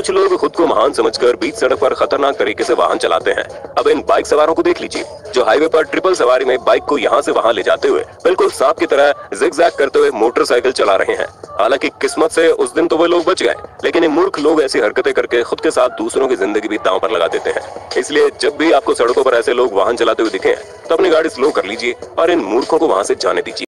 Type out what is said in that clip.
कुछ लोग खुद को महान समझकर बीच सड़क पर खतरनाक तरीके से वाहन चलाते हैं। अब इन बाइक सवारों को देख लीजिए, जो हाईवे पर ट्रिपल सवारी में बाइक को यहाँ से वहाँ ले जाते हुए बिल्कुल सांप की तरह जिगजैग करते हुए मोटरसाइकिल चला रहे हैं। हालांकि किस्मत से उस दिन तो वो लोग बच गए, लेकिन ये मूर्ख लोग ऐसी हरकतें करके खुद के साथ दूसरों की जिंदगी भी दांव पर लगा देते हैं। इसलिए जब भी आपको सड़कों पर ऐसे लोग वाहन चलाते हुए दिखें, तो अपनी गाड़ी स्लो कर लीजिए और इन मूर्खों को वहां से जाने दीजिए।